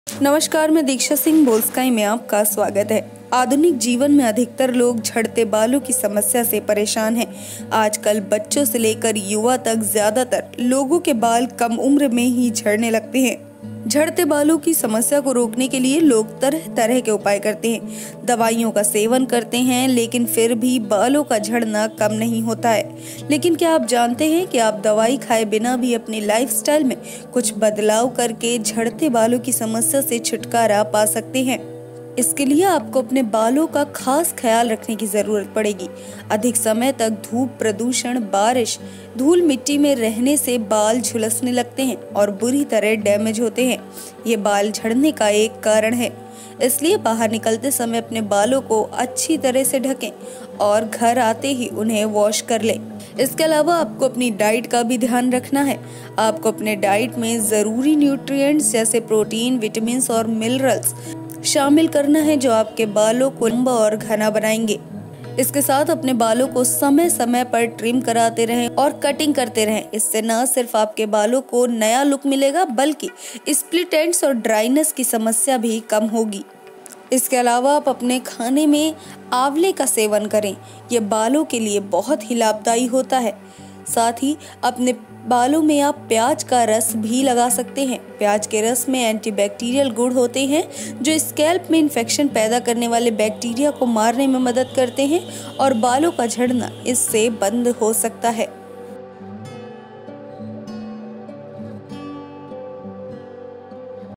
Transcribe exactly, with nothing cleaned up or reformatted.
नमस्कार, मैं दीक्षा सिंह बोल्स्काई में आपका स्वागत है। आधुनिक जीवन में अधिकतर लोग झड़ते बालों की समस्या से परेशान हैं। आजकल बच्चों से लेकर युवा तक ज्यादातर लोगों के बाल कम उम्र में ही झड़ने लगते हैं। झड़ते बालों की समस्या को रोकने के लिए लोग तरह तरह के उपाय करते हैं, दवाइयों का सेवन करते हैं, लेकिन फिर भी बालों का झड़ना कम नहीं होता है। लेकिन क्या आप जानते हैं कि आप दवाई खाए बिना भी अपनी लाइफस्टाइल में कुछ बदलाव करके झड़ते बालों की समस्या से छुटकारा पा सकते हैं। इसके लिए आपको अपने बालों का खास ख्याल रखने की जरूरत पड़ेगी। अधिक समय तक धूप, प्रदूषण, बारिश, धूल मिट्टी में रहने से बाल झुलसने लगते हैं और बुरी तरह डैमेज होते हैं। ये बाल झड़ने का एक कारण है। इसलिए बाहर निकलते समय अपने बालों को अच्छी तरह से ढकें और घर आते ही उन्हें वॉश कर लें। इसके अलावा आपको अपनी डाइट का भी ध्यान रखना है। आपको अपने डाइट में जरूरी न्यूट्रिएंट्स जैसे प्रोटीन, विटामिन और मिनरल्स शामिल करना है, जो आपके बालों को लंबा और घना बनाएंगे। इसके साथ अपने बालों को समय समय पर ट्रिम कराते रहें और कटिंग करते रहें। इससे न सिर्फ आपके बालों को नया लुक मिलेगा, बल्कि स्प्लिट एंड्स और ड्राइनेस की समस्या भी कम होगी। इसके अलावा आप अपने खाने में आंवले का सेवन करें। ये बालों के लिए बहुत ही लाभदायी होता है। साथ ही अपने बालों में आप प्याज का रस भी लगा सकते हैं। प्याज के रस में एंटीबैक्टीरियल गुण होते हैं, जो स्कैल्प में इन्फेक्शन पैदा करने वाले बैक्टीरिया को मारने में मदद करते हैं और बालों का झड़ना इससे बंद हो सकता है।